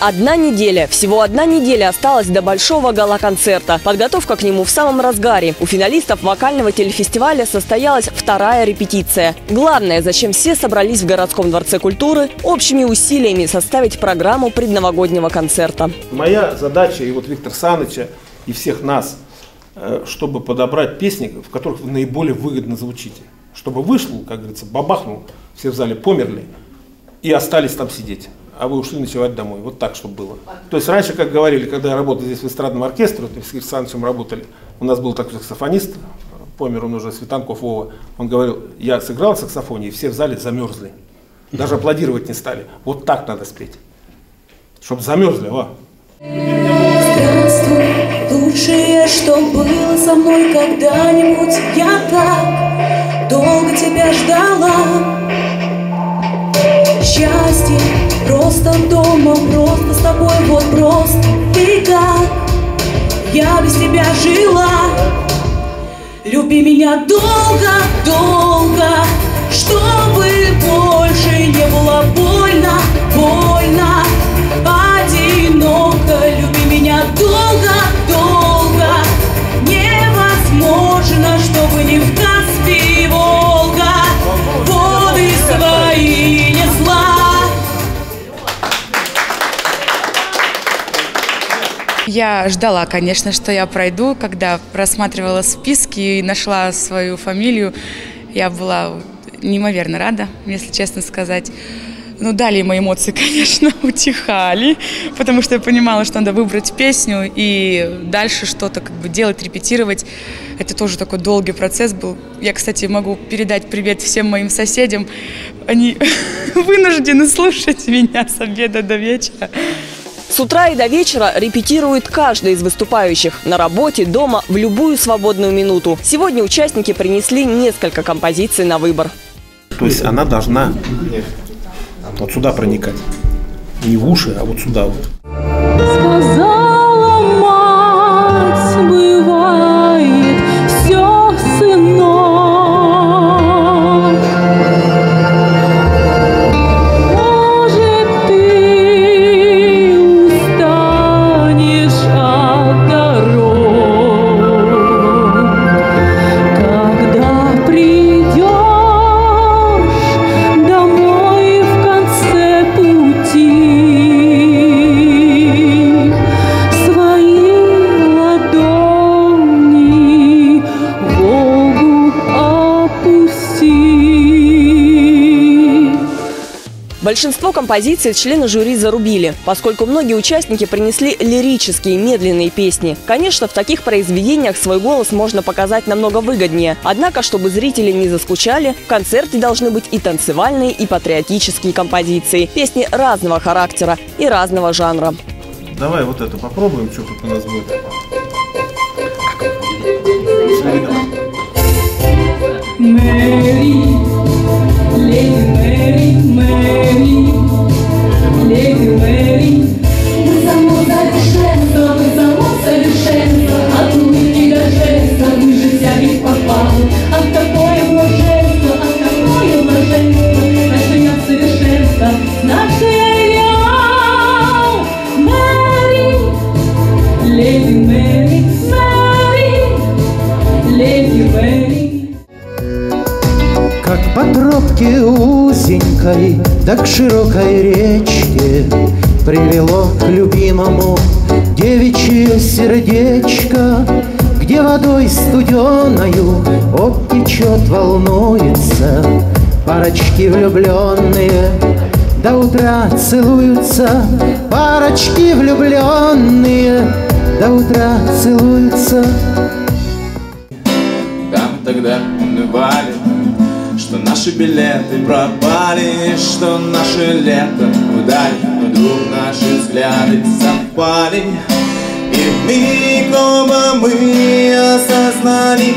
Одна неделя. Всего одна неделя осталась до большого гала-концерта. Подготовка к нему в самом разгаре. У финалистов вокального телефестиваля состоялась вторая репетиция. Главное, зачем все собрались в городском дворце культуры, общими усилиями составить программу предновогоднего концерта. Моя задача, и вот Виктора Саныча, и всех нас, чтобы подобрать песни, в которых вы наиболее выгодно звучите. Чтобы вышло, как говорится, бабахнул, все в зале померли и остались там сидеть. А вы ушли ночевать домой. Вот так, чтобы было. То есть раньше, как говорили, когда я работал здесь в эстрадном оркестре, вот мы с Александром работали, у нас был такой саксофонист, помер он уже, Светанков Вова, он говорил, я сыграл на саксофоне, и все в зале замерзли. Даже аплодировать не стали. Вот так надо спеть. Чтобы замерзли, Здравствуй, лучшее, что было со мной когда-нибудь. Я так долго тебя ждала. Счастье просто дома, просто с тобой, вот просто ты как я без тебя жила. Люби меня долго, долго, чтобы больше не было больно, больно, одиноко. Люби меня долго, долго, невозможно, чтобы не в Каспий, Волга, воды свои несла. Я ждала, конечно, что я пройду. Когда просматривала списки и нашла свою фамилию, я была неимоверно рада, если честно сказать. Ну, далее мои эмоции, конечно, утихали, потому что я понимала, что надо выбрать песню и дальше что-то как бы делать, репетировать. Это тоже такой долгий процесс был. Я, кстати, могу передать привет всем моим соседям. Они вынуждены слушать меня с обеда до вечера. С утра и до вечера репетирует каждый из выступающих. На работе, дома, в любую свободную минуту. Сегодня участники принесли несколько композиций на выбор. То есть она должна вот сюда проникать. Не в уши, а вот сюда вот. Сказала мать, бывает все, сынок. Может, ты устанешь от дорог, когда придешь домой в конце пути. Большинство композиций члены жюри зарубили, поскольку многие участники принесли лирические медленные песни. Конечно, в таких произведениях свой голос можно показать намного выгоднее. Однако, чтобы зрители не заскучали, в концерте должны быть и танцевальные, и патриотические композиции. Песни разного характера и разного жанра. Давай вот это попробуем, что тут у нас будет. Мэри, леди Мэри, Мэри, леди Мэри. Мы само совершенство, от улыбки до жеста, выжить я ведь попал. Ах, какое блаженство, наше я совершенство, наше идеал. Мэри, леди Мэри, Мэри, леди Мэри. Как по тропке узенькой, да к широкой речке привело к любимому девичье сердечко, где водой студеною обтечет, волнуется. Парочки влюбленные до утра целуются, парочки влюбленные до утра целуются. Там тогда унывали, что наши билеты пропали, что наше лето вдали, вдруг наши взгляды совпали, и вмиг оба мы осознали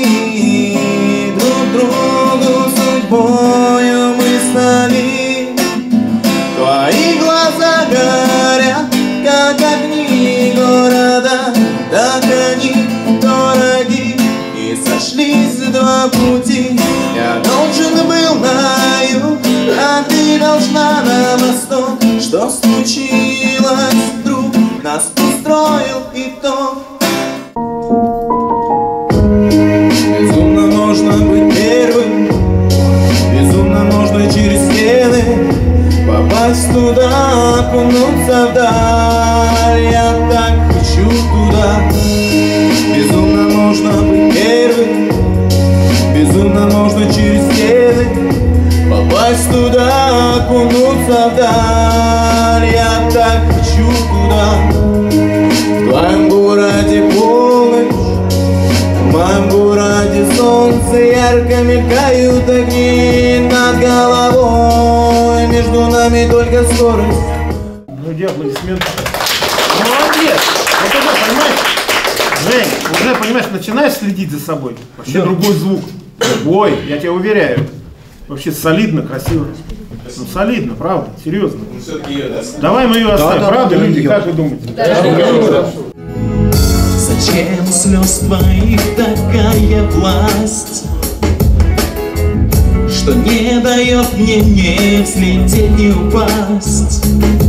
друг другу судьбою мы стали. Твои глаза горят, как огни города, так они дороги, и сошлись два пути. Я должен был на юг, а ты должна на восток. Что случилось? туда, окунуться вдаль. Я так хочу туда. Безумно можно быть первым, безумно можно через стены попасть туда, окунуться вдаль. Я так хочу туда. В твоем городе полночь, в моем городе солнце, ярко мелькают огни над головой. Между нами только скорость. Люди, аплодисменты. Молодец! Вот уже, понимаешь, Жень, уже, понимаешь, начинаешь следить за собой. Вообще другой звук. Другой, я тебя уверяю. Вообще солидно, красиво. Ну, солидно, правда, серьезно. Давай мы ее оставим, правда, люди, как вы думаете? Зачем слез твоих такая власть, что не дает мне не взлететь, не упасть?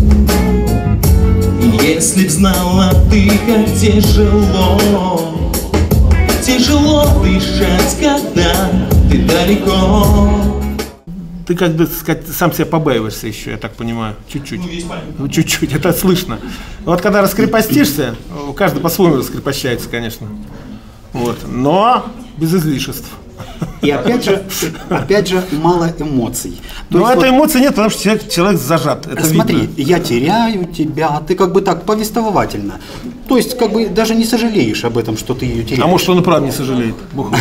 Если б знала ты, как тяжело, тяжело дышать, когда ты далеко. Ты, как бы сказать, сам себя побаиваешься еще, я так понимаю, чуть-чуть. Ну, чуть-чуть, это слышно. Вот когда раскрепостишься, каждый по-своему раскрепощается, конечно. Вот. Но без излишеств. И опять же, мало эмоций. Но этой эмоции нет, потому что человек зажат. Это смотри, видно. Я теряю тебя, ты как бы так повествовательно. То есть, как бы даже не сожалеешь об этом, что ты ее теряешь. А может, он и правда не сожалеет.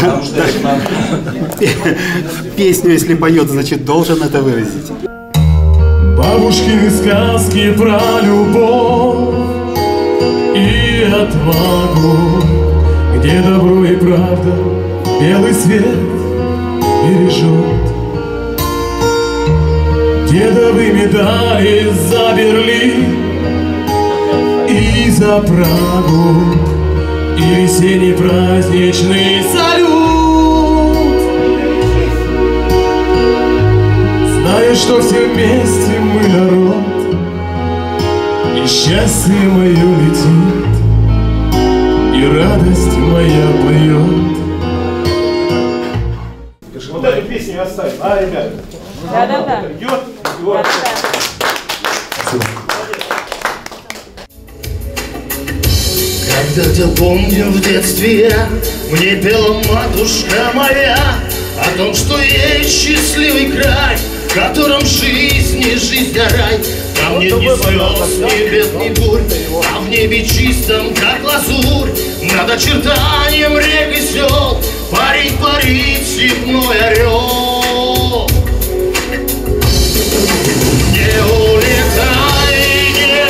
Песню, если поет, значит, должен это выразить. Бабушкины сказки про любовь и отвагу, где добро и правда белый свет бережет. Дедовы медали за Берлин и за Прагу, и весенний праздничный салют. Зная, что все вместе мы народ, и счастье мое летит, и радость моя поет. Вот эту песню оставим, а, ребята? Да-да-да. Идет. Когда-то помню в детстве мне пела матушка моя о том, что есть счастливый край, в котором жизнь не жизнь, а рай. Там нет ни слез, ни бед, ни бурь, а в небе чистом, как лазурь, над очертанием рек и сел парит, парит степной орел. Не улетай, не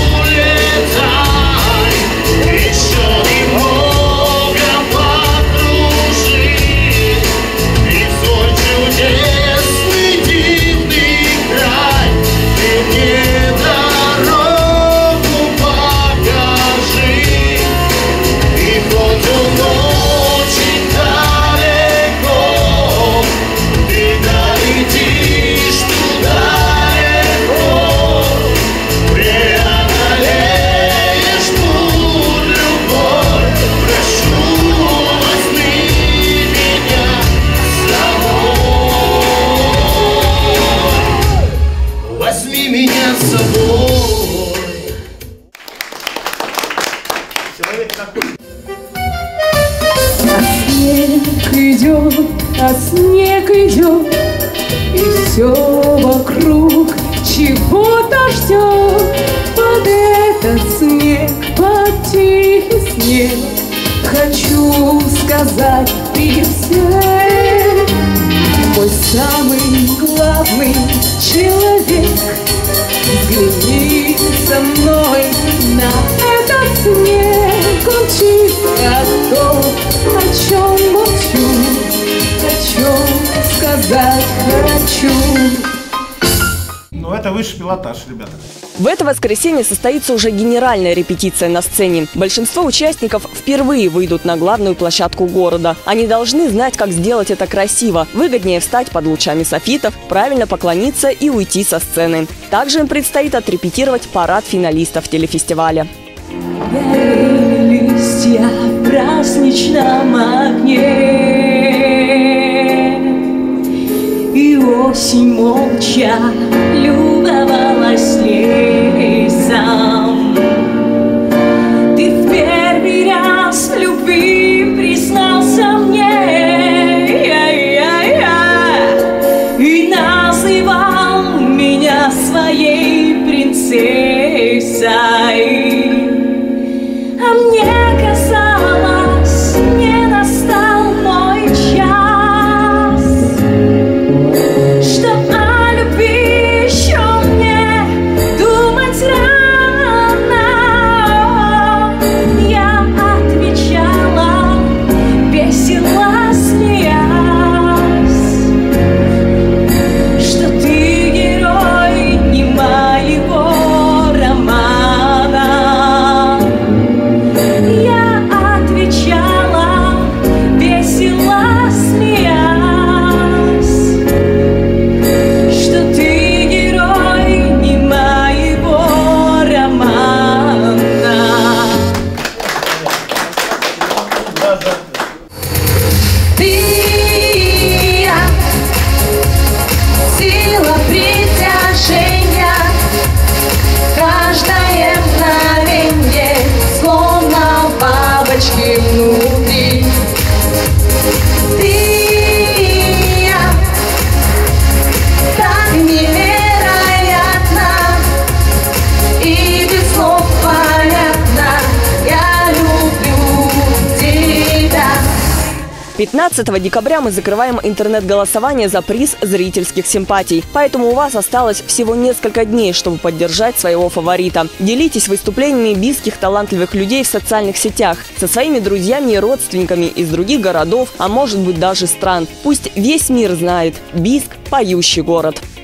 улетай, еще немного покружи, и свой чудесный дивный край ты мне дорогу покажи. И хоть он очень далеко, ты долетишь туда легко, преодолеешь путь любой. Прошу, возьми меня с собой, возьми меня с собой. Человек такой. А снег идет, и все вокруг чего-то ждет. Под этот снег, под тихий снег, хочу сказать при всех: мой самый главный человек, взгляни со мной на этот снег. Он чисто то, о чем молчу, о чем сказать хочу. Ну, это высший пилотаж, ребята. В это воскресенье состоится уже генеральная репетиция на сцене. Большинство участников впервые выйдут на главную площадку города. Они должны знать, как сделать это красиво. Выгоднее встать под лучами софитов, правильно поклониться и уйти со сцены. Также им предстоит отрепетировать парад финалистов телефестиваля. Листья в праздничном огне, и осень молча любовалась лесом. Ты в первый раз в любви признался мне и называл меня своей принцессой. А мне казалось, не настал мой час, что о любви еще мне думать рано. Я отвечала, весело смеясь, что ты герой не моего романа. Я отвечала, весело смеясь, что ты герой не моего романа. Ты я, сила притяжения, каждое мгновенье, словно бабочки внутри. Ты я, так невероятно и без слов понятно, я люблю тебя. 15 декабря мы закрываем интернет-голосование за приз зрительских симпатий. Поэтому у вас осталось всего несколько дней, чтобы поддержать своего фаворита. Делитесь выступлениями бийских талантливых людей в социальных сетях со своими друзьями и родственниками из других городов, а может быть даже стран. Пусть весь мир знает: Бийск – поющий город.